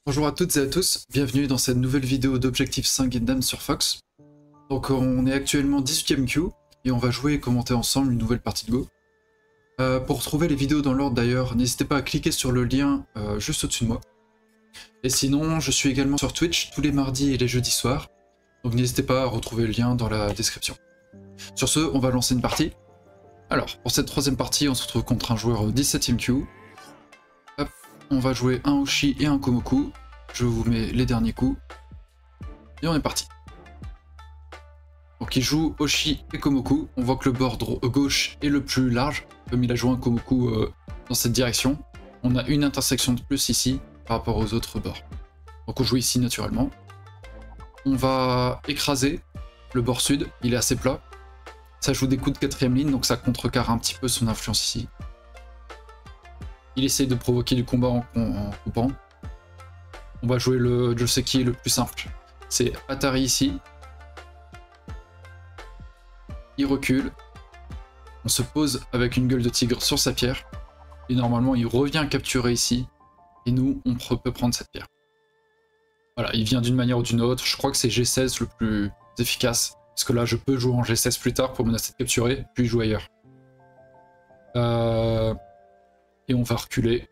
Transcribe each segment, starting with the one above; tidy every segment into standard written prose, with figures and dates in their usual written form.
Bonjour à toutes et à tous, bienvenue dans cette nouvelle vidéo d'Objectif 5 Gundam sur Fox. Donc on est actuellement 18ème queue et on va jouer et commenter ensemble une nouvelle partie de Go. Pour retrouver les vidéos dans l'ordre d'ailleurs, n'hésitez pas à cliquer sur le lien juste au-dessus de moi. Et sinon, je suis également sur Twitch tous les mardis et les jeudis soirs, donc n'hésitez pas à retrouver le lien dans la description. Sur ce, on va lancer une partie. Alors, pour cette troisième partie, on se retrouve contre un joueur 17ème queue. Hop, on va jouer un Oshi et un Komoku. Je vous mets les derniers coups. Et on est parti. Donc il joue Oshi et Komoku. On voit que le bord gauche est le plus large, comme il a joué un Komoku dans cette direction. On a une intersection de plus ici par rapport aux autres bords. Donc on joue ici naturellement. On va écraser le bord sud, il est assez plat. Ça joue des coups de quatrième ligne, donc ça contrecarre un petit peu son influence ici. Il essaye de provoquer du combat en coupant. On va jouer le Joseki le plus simple. C'est Atari ici. Il recule. On se pose avec une gueule de tigre sur sa pierre. Et normalement, il revient capturer ici. Et nous, on peut prendre cette pierre. Voilà, il vient d'une manière ou d'une autre. Je crois que c'est G16 le plus efficace. Parce que là, je peux jouer en G16 plus tard pour menacer de capturer, puis jouer ailleurs. Et on va reculer.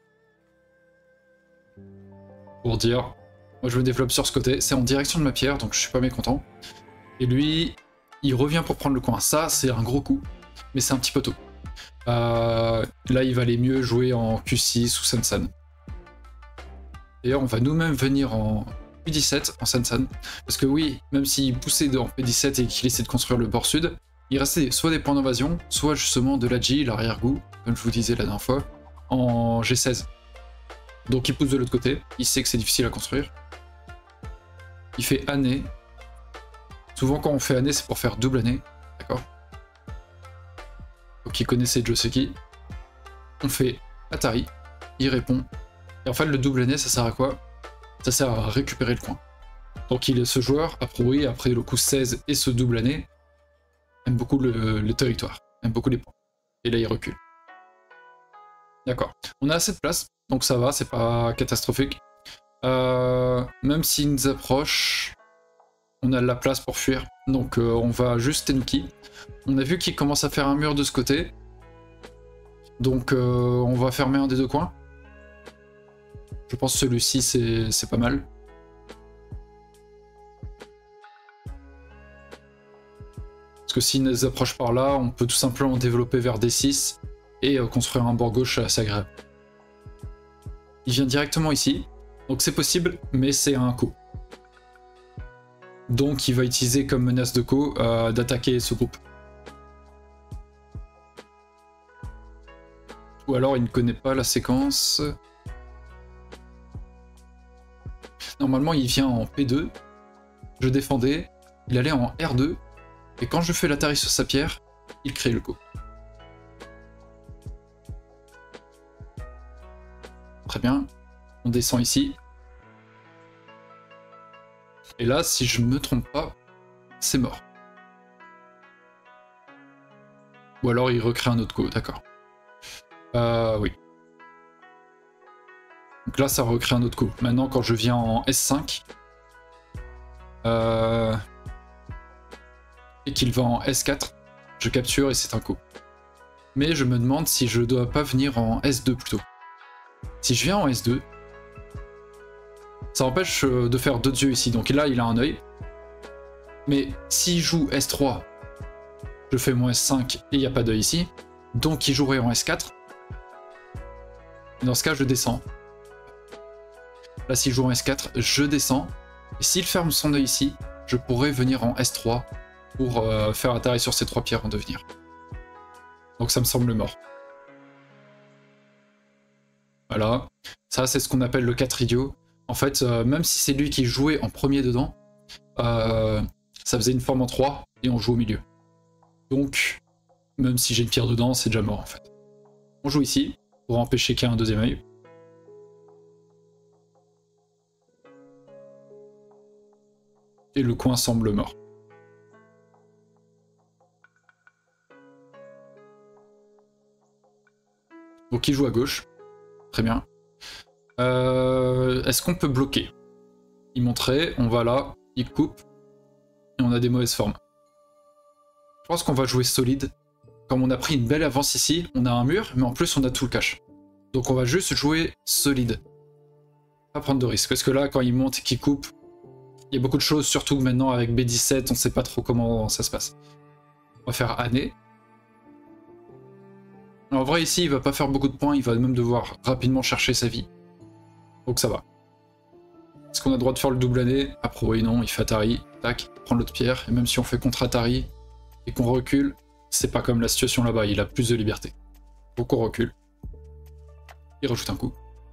Pour dire, moi je me développe sur ce côté, c'est en direction de ma pierre, donc je suis pas mécontent. Et lui, il revient pour prendre le coin. Ça, c'est un gros coup, mais c'est un petit peu tôt. Là, il valait mieux jouer en Q6 ou Sensan. D'ailleurs, on va nous-mêmes venir en Q17, en Sensan, parce que oui, même s'il poussait en P17 et qu'il essaie de construire le bord sud, il restait soit des points d'invasion, soit justement de l'Agi, l'arrière-goût, comme je vous disais la dernière fois, en G16. Donc il pousse de l'autre côté, il sait que c'est difficile à construire. Il fait année. Souvent quand on fait année, c'est pour faire double année. D'accord. Donc il connaissait Joseki. On fait Atari, il répond. Et en fait le double année, ça sert à quoi? Ça sert à récupérer le coin. Donc ce joueur, a priori, après le coup 16 et ce double année, aime beaucoup le territoire, aime beaucoup les points. Et là il recule. D'accord. On a assez de place, donc ça va, c'est pas catastrophique. Même s'il nous approche, on a de la place pour fuir. Donc on va juste Tenuki. On a vu qu'il commence à faire un mur de ce côté. Donc on va fermer un des deux coins. Je pense que celui-ci c'est pas mal. Parce que s'il nous approche par là, on peut tout simplement développer vers D6 et construire un bord gauche assez agréable. Il vient directement ici. Donc c'est possible, mais c'est un coup. Donc il va utiliser comme menace de coup d'attaquer ce groupe. Ou alors il ne connaît pas la séquence. Normalement il vient en P2. Je défendais. Il allait en R2. Et quand je fais l'atterri sur sa pierre, il crée le coup. Très bien. On descend ici. Et là, si je me trompe pas, c'est mort. Ou alors il recrée un autre coup, d'accord. Oui. Donc là, ça recrée un autre coup. Maintenant, quand je viens en S5, et qu'il va en S4, je capture et c'est un coup. Mais je me demande si je dois pas venir en S2 plutôt. Si je viens en S2, ça empêche de faire d'autres yeux ici. Donc là, il a un œil. Mais s'il joue S3, je fais mon S5 et il n'y a pas d'œil ici. Donc il jouerait en S4. Dans ce cas, je descends. Là, s'il joue en S4, je descends. Et s'il ferme son œil ici, je pourrais venir en S3 pour faire atterrir sur ces trois pierres en devenir. Donc ça me semble mort. Voilà. Ça, c'est ce qu'on appelle le 4 idiot. En fait, même si c'est lui qui jouait en premier dedans, ça faisait une forme en 3 et on joue au milieu. Donc, même si j'ai une pierre dedans, c'est déjà mort en fait. On joue ici pour empêcher qu'il y ait un deuxième œil. Et le coin semble mort. Donc il joue à gauche. Très bien. Est-ce qu'on peut bloquer? Il montrait, on va là, il coupe, et on a des mauvaises formes. Je pense qu'on va jouer solide. Comme on a pris une belle avance ici, on a un mur, mais en plus on a tout le cache. Donc on va juste jouer solide. Pas prendre de risques, parce que là, quand il monte et qu'il coupe, il y a beaucoup de choses, surtout maintenant avec B17, on sait pas trop comment ça se passe. On va faire année. En vrai, ici, il va pas faire beaucoup de points, il va même devoir rapidement chercher sa vie. Donc ça va. Est-ce qu'on a le droit de faire le double année? Après, oui, non, il fait Atari, tac, il prend l'autre pierre, et même si on fait contre Atari et qu'on recule, c'est pas comme la situation là-bas, il a plus de liberté. Donc on recule. Il rajoute un coup.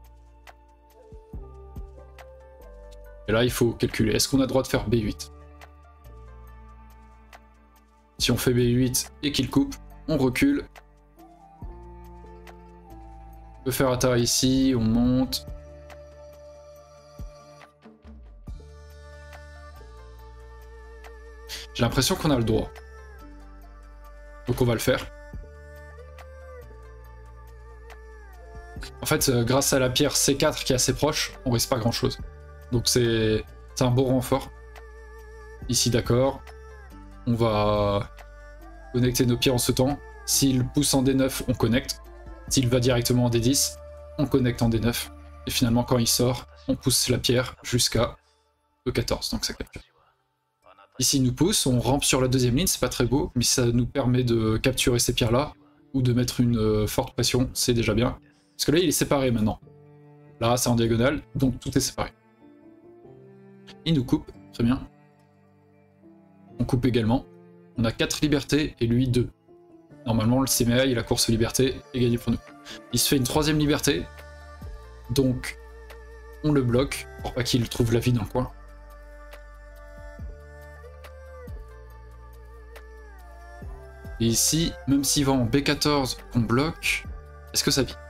Et là, il faut calculer. Est-ce qu'on a le droit de faire B8? Si on fait B8 et qu'il coupe, on recule. On peut faire Atari ici, on monte. J'ai l'impression qu'on a le droit. Donc on va le faire. En fait, grâce à la pierre C4 qui est assez proche, on risque pas grand chose. Donc c'est un beau renfort. Ici, d'accord. On va connecter nos pierres en ce temps. S'il pousse en D9, on connecte. S'il va directement en D10, on connecte en D9. Et finalement, quand il sort, on pousse la pierre jusqu'à E14. Donc ça capture. Ici, il nous pousse, on rampe sur la deuxième ligne, c'est pas très beau, mais ça nous permet de capturer ces pierres-là, ou de mettre une forte pression, c'est déjà bien. Parce que là, il est séparé maintenant. Là, c'est en diagonale, donc tout est séparé. Il nous coupe, très bien. On coupe également. On a 4 libertés, et lui 2. Normalement, le CMA, il a course liberté, et gagné pour nous. Il se fait une 3ème liberté, donc on le bloque, pour pas qu'il trouve la vie dans le coin. Et ici, même s'il va en B14, on bloque. Est-ce que ça vit?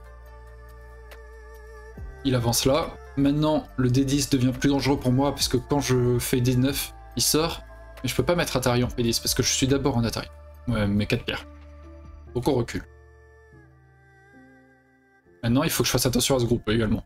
Il avance là. Maintenant, le D10 devient plus dangereux pour moi, parce que quand je fais D9, il sort. Mais je peux pas mettre Atari en P10, parce que je suis d'abord en Atari. Ouais, mes 4 pierres. Donc on recule. Maintenant, il faut que je fasse attention à ce groupe également.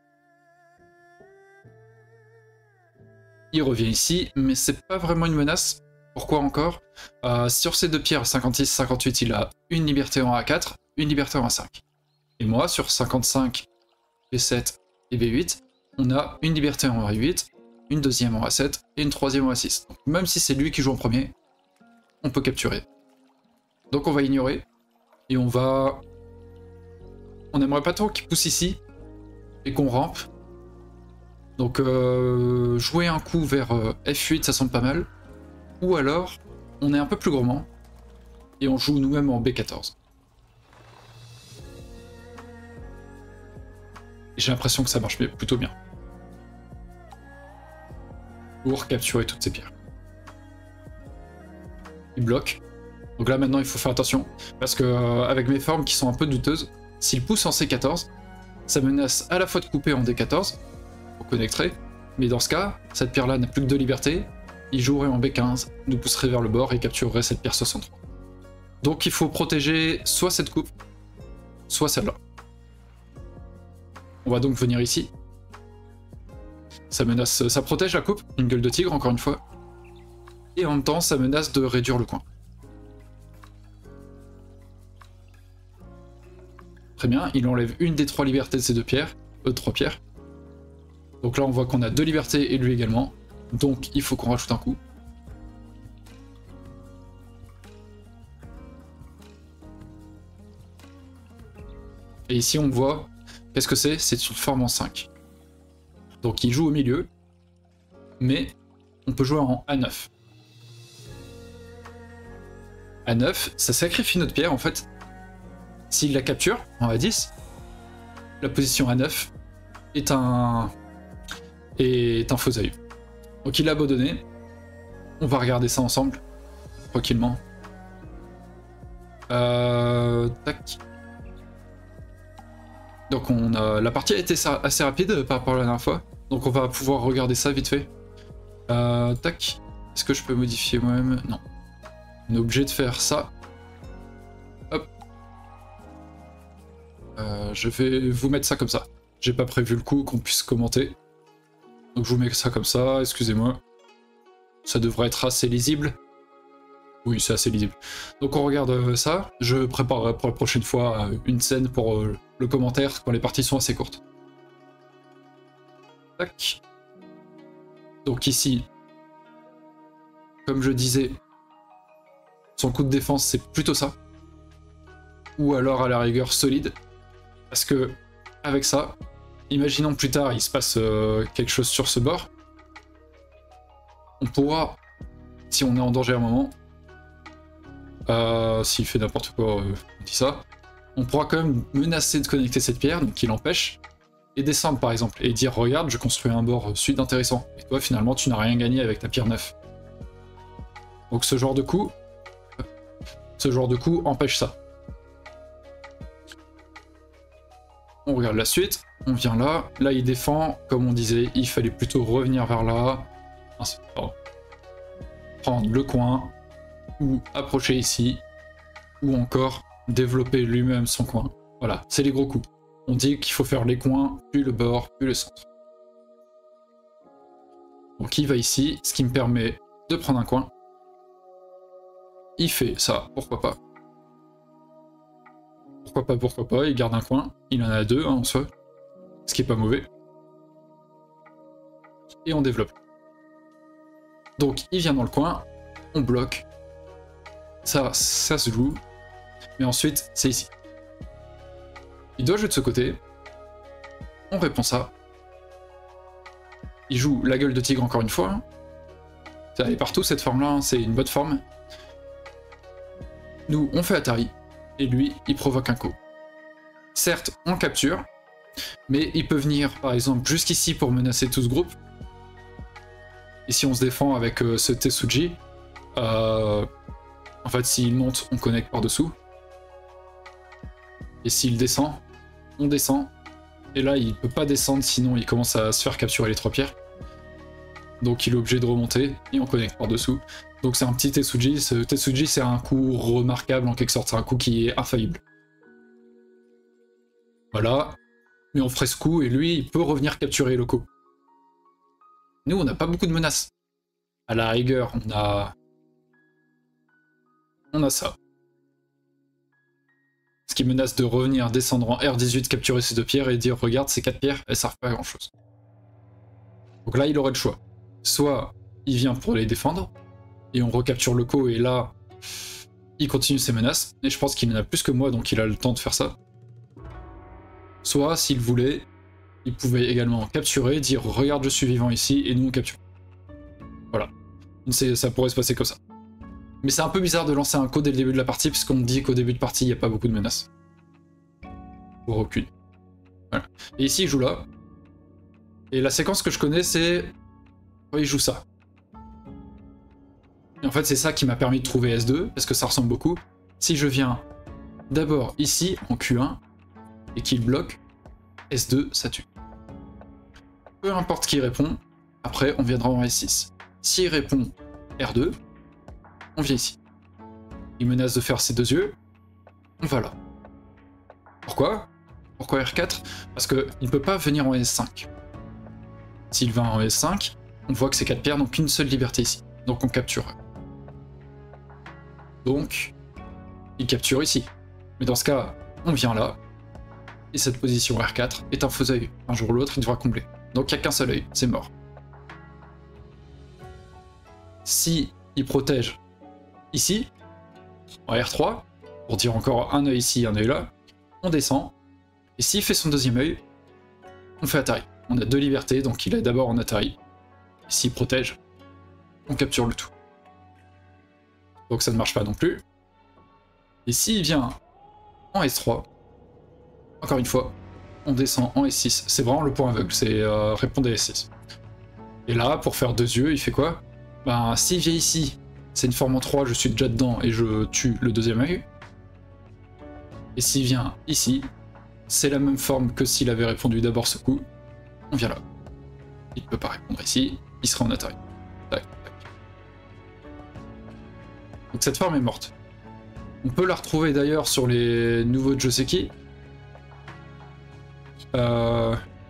Il revient ici, mais c'est pas vraiment une menace. Pourquoi encore? Sur ces deux pierres, 56-58, il a une liberté en A4, une liberté en A5. Et moi, sur 55, B7 et B8, on a une liberté en A8, une deuxième en A7 et une troisième en A6. Donc, même si c'est lui qui joue en premier, on peut capturer. Donc on va ignorer, et on va... On aimerait pas trop qu'il pousse ici, et qu'on rampe. Donc jouer un coup vers F8, ça semble pas mal. Ou alors, on est un peu plus gourmand, et on joue nous-mêmes en B14. J'ai l'impression que ça marche plutôt bien. Pour capturer toutes ces pierres. Il bloque. Donc là maintenant il faut faire attention, parce que avec mes formes qui sont un peu douteuses, s'il pousse en C14, ça menace à la fois de couper en D14, on connecterait, mais dans ce cas, cette pierre-là n'a plus que 2 libertés, il jouerait en B15, nous pousserait vers le bord et capturerait cette pierre 63. Donc il faut protéger soit cette coupe, soit celle-là. On va donc venir ici. Ça menace, ça protège la coupe, une gueule de tigre encore une fois, et en même temps ça menace de réduire le coin. Très bien, il enlève une des 3 libertés de ces 2 pierres, 3 pierres. Donc là on voit qu'on a 2 libertés et lui également, donc il faut qu'on rajoute un coup. Et ici on voit, qu'est-ce que c'est? C'est une forme en 5. Donc il joue au milieu, mais on peut jouer en A9. A9, ça sacrifie notre pierre en fait. S'il la capture en A10, la position A9 est un faux œil. Donc il a abandonné. On va regarder ça ensemble, tranquillement. Tac. Donc la partie a été assez rapide par rapport à la dernière fois. Donc on va pouvoir regarder ça vite fait. Tac. Est-ce que je peux modifier moi-même? Non. On est obligé de faire ça. Hop. Je vais vous mettre ça comme ça. j'ai pas prévu le coup qu'on puisse commenter. Donc je vous mets ça comme ça, excusez-moi. Ça devrait être assez lisible. Oui, c'est assez lisible. Donc on regarde ça. Je préparerai pour la prochaine fois une scène pour le commentaire quand les parties sont assez courtes. Tac. Donc ici, comme je disais, son coup de défense c'est plutôt ça. Ou alors à la rigueur solide. Parce que avec ça, imaginons plus tard il se passe quelque chose sur ce bord. On pourra, si on est en danger à un moment, s'il fait n'importe quoi, on dit ça, on pourra quand même menacer de connecter cette pierre, donc qui l'empêche, et descendre par exemple, et dire regarde, je construis un bord sud intéressant, et toi finalement tu n'as rien gagné avec ta pierre 9. Donc ce genre de coup empêche ça. On regarde la suite, on vient là, là il défend, comme on disait, il fallait plutôt revenir vers là, prendre le coin, ou approcher ici, ou encore développer lui-même son coin. Voilà, c'est les gros coups. On dit qu'il faut faire les coins, puis le bord, puis le centre. Donc il va ici, ce qui me permet de prendre un coin. Il fait ça, pourquoi pas. Pourquoi pas, il garde un coin. Il en a deux, hein, en soi. Ce qui est pas mauvais. Et on développe. Donc il vient dans le coin, on bloque. Ça se joue. Mais ensuite, c'est ici. Il doit jouer de ce côté. On répond ça. Il joue la gueule de tigre encore une fois. Ça allait partout cette forme-là, hein. C'est une bonne forme. Nous, on fait Atari. Et lui, il provoque un coup. Certes, on capture. Mais il peut venir, par exemple, jusqu'ici pour menacer tout ce groupe. Et si on se défend avec ce Tetsuji, en fait, s'il monte, on connecte par-dessous. Et s'il descend, on descend. Et là, il peut pas descendre, sinon il commence à se faire capturer les trois pierres. Donc il est obligé de remonter, et on connecte par-dessous. Donc c'est un petit Tetsuji. Ce Tetsuji, c'est un coup remarquable, en quelque sorte. C'est un coup qui est infaillible. Voilà. Mais on ferait ce coup, et lui, il peut revenir capturer le coup. Nous, on n'a pas beaucoup de menaces. À la rigueur, on a ça. Ce qui menace de revenir descendre en R18, capturer ces deux pierres et dire regarde, ces quatre pierres, elles servent pas à grand chose. Donc là, il aurait le choix. Soit il vient pour les défendre, et on recapture le coup, et là, il continue ses menaces. Et je pense qu'il en a plus que moi, donc il a le temps de faire ça. Soit, s'il voulait, il pouvait également capturer, dire regarde, je suis vivant ici, et nous on capture. Voilà. Ça pourrait se passer comme ça. Mais c'est un peu bizarre de lancer un coup dès le début de la partie, puisqu'on dit qu'au début de partie, il n'y a pas beaucoup de menaces. Voire aucune. Voilà. Et ici, il joue là. Et la séquence que je connais, c'est... Oui, il joue ça. Et en fait, c'est ça qui m'a permis de trouver S2, parce que ça ressemble beaucoup. Si je viens d'abord ici, en Q1, et qu'il bloque, S2, ça tue. Peu importe qui répond, après, on viendra en S6. S'il répond R2, on vient ici. Il menace de faire ses deux yeux, on va là. Pourquoi? Pourquoi R4? Parce qu'il ne peut pas venir en S5. S'il va en S5, on voit que ces quatre pierres n'ont qu'une seule liberté ici. Donc on capture. Donc, il capture ici. Mais dans ce cas, on vient là. Et cette position R4 est un faux œil. Un jour ou l'autre, il devra combler. Donc il n'y a qu'un seul œil, c'est mort. Si il protège ici, en R3, pour dire encore un œil ici, un œil là, on descend. Et s'il fait son deuxième œil, on fait Atari. On a deux libertés, donc il est d'abord en Atari. Et s'il protège, on capture le tout. Donc ça ne marche pas non plus. Et s'il vient en S3, encore une fois, on descend en S6. C'est vraiment le point aveugle, c'est répondre à S6. Et là, pour faire deux yeux, il fait quoi? Ben, s'il vient ici, c'est une forme en 3, je suis déjà dedans et je tue le deuxième œil. Et s'il vient ici, c'est la même forme que s'il avait répondu d'abord ce coup. On vient là. Il ne peut pas répondre ici, il sera en Atari. Tac, tac. Donc cette forme est morte. On peut la retrouver d'ailleurs sur les nouveaux Joseki.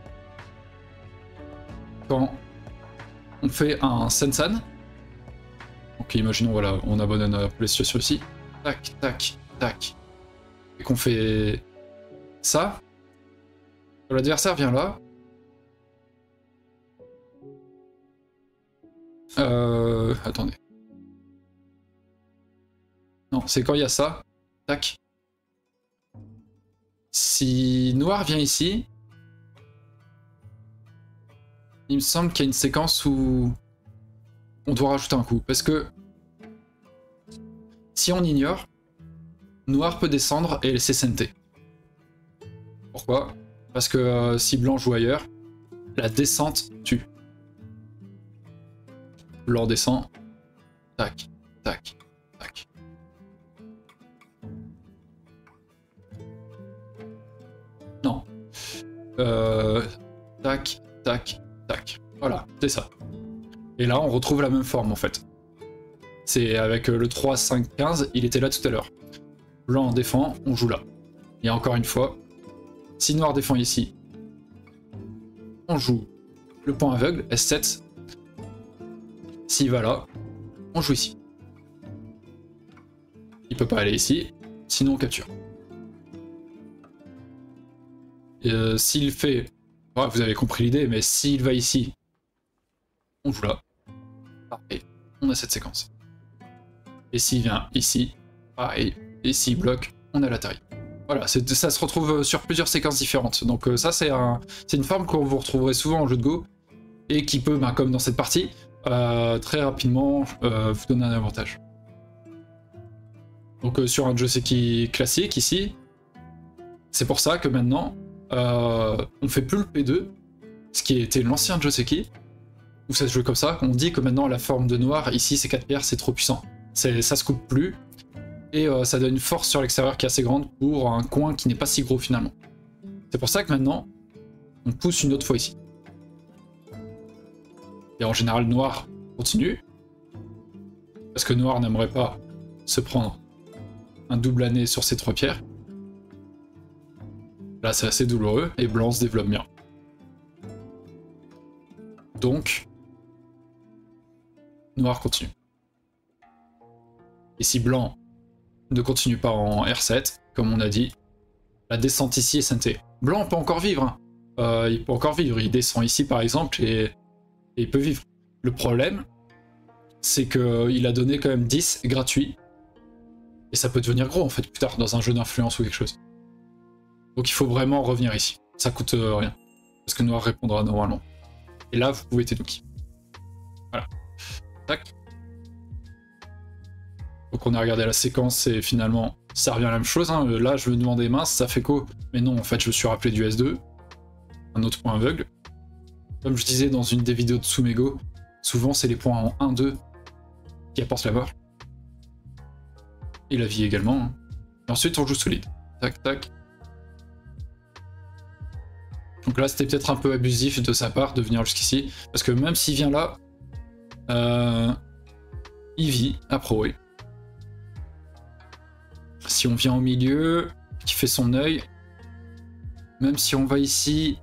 quand on fait un Sensan. Donc imaginons, voilà, on abandonne un peu les situations ici. Tac, tac, tac. Et qu'on fait ça. L'adversaire vient là. Attendez. Non, c'est quand il y a ça. Tac. Si noir vient ici, il me semble qu'il y a une séquence où on doit rajouter un coup. Parce que si on ignore, noir peut descendre et laisser SNT. Pourquoi? Parce que si blanc joue ailleurs, la descente tue. Blanc descend. Tac, tac, tac. Non. Tac, tac, tac. Voilà, c'est ça. Et là, on retrouve la même forme, en fait. C'est avec le 3, 5, 15, il était là tout à l'heure. Blanc défend, on joue là. Et encore une fois, si noir défend ici, on joue le point aveugle, S7. S'il va là, on joue ici. Il peut pas aller ici, sinon on capture. S'il fait... Ouais, vous avez compris l'idée, mais s'il va ici, on joue là. Parfait, on a cette séquence. Et s'il vient ici, pareil. Et s'il bloque, on a l'Atari. Voilà, ça se retrouve sur plusieurs séquences différentes. Donc ça, c'est une forme que vous retrouverez souvent en jeu de Go, et qui peut, comme dans cette partie, très rapidement vous donner un avantage. Donc sur un Joseki classique ici, c'est pour ça que maintenant on fait plus le P2, ce qui était l'ancien Joseki, où ça se joue comme ça. On dit que maintenant la forme de noir ici c'est 4 pierres, c'est trop puissant. Ça se coupe plus, et ça donne une force sur l'extérieur qui est assez grande pour un coin qui n'est pas si gros finalement. C'est pour ça que maintenant on pousse une autre fois ici. Et en général, noir continue. Parce que noir n'aimerait pas se prendre un double année sur ces 3 pierres. Là, c'est assez douloureux. Et blanc se développe bien. Donc, noir continue. Et si blanc ne continue pas en R7, comme on a dit, la descente ici est SNT. Blanc peut encore vivre. Hein. Il peut encore vivre. Il descend ici, par exemple, et il peut vivre. Le problème, c'est qu'il a donné quand même 10 gratuits. Et ça peut devenir gros en fait plus tard dans un jeu d'influence ou quelque chose. Donc il faut vraiment revenir ici. Ça coûte rien. Parce que noir répondra normalement. Et là, vous pouvez Tenuki. Voilà. Tac. Donc on a regardé la séquence et finalement ça revient à la même chose. Hein. Là, je me demandais mince, ça fait quoi? Mais non, en fait, je me suis rappelé du S2. Un autre point aveugle. Comme je disais dans une des vidéos de Sumego, souvent c'est les points en 1-2 qui apportent la mort. Et la vie également. Hein. Et ensuite on joue solide. Tac tac. Donc là c'était peut-être un peu abusif de sa part de venir jusqu'ici. Parce que même s'il vient là, il vit à pro. Si on vient au milieu, qui fait son œil, même si on va ici,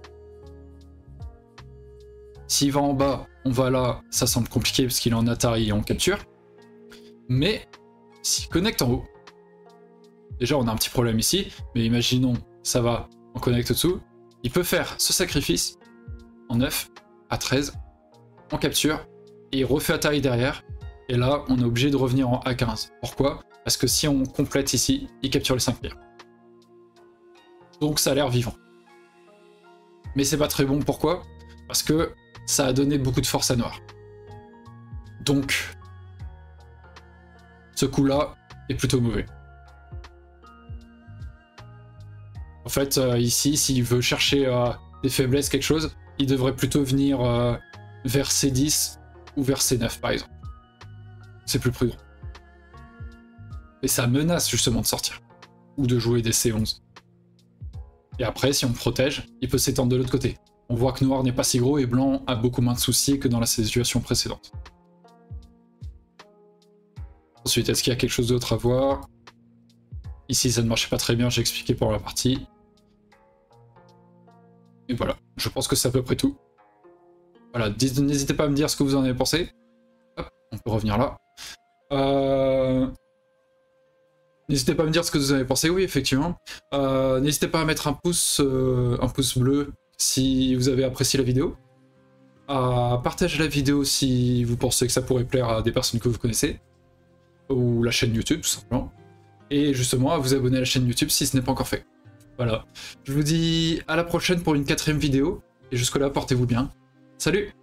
s'il va en bas, on va là, ça semble compliqué parce qu'il est en Atari et on capture. Mais s'il connecte en haut, déjà on a un petit problème ici, mais imaginons ça va, on connecte dessous, il peut faire ce sacrifice en 9 à 13, on capture, et il refait Atari derrière, et là on est obligé de revenir en A15. Pourquoi? Parce que si on complète ici, il capture les 5 pierres. Donc ça a l'air vivant. Mais c'est pas très bon, pourquoi? Parce que ça a donné beaucoup de force à noir. Donc, ce coup-là est plutôt mauvais. En fait, ici, s'il veut chercher des faiblesses, quelque chose, il devrait plutôt venir vers C10 ou vers C9, par exemple. C'est plus prudent. Et ça menace justement de sortir. Ou de jouer des C11. Et après, si on protège, il peut s'étendre de l'autre côté. On voit que noir n'est pas si gros et blanc a beaucoup moins de soucis que dans la situation précédente. Ensuite, est-ce qu'il y a quelque chose d'autre à voir? Ici, ça ne marchait pas très bien, j'ai expliqué pendant la partie. Et voilà, je pense que c'est à peu près tout. Voilà, n'hésitez pas à me dire ce que vous en avez pensé. Hop, on peut revenir là. N'hésitez pas à me dire ce que vous en avez pensé, oui, effectivement. N'hésitez pas à mettre un pouce bleu si vous avez apprécié la vidéo. À partager la vidéo si vous pensez que ça pourrait plaire à des personnes que vous connaissez. Ou la chaîne YouTube, tout simplement. Et justement, à vous abonner à la chaîne YouTube si ce n'est pas encore fait. Voilà. Je vous dis à la prochaine pour une 4e vidéo. Et jusque là, portez-vous bien. Salut!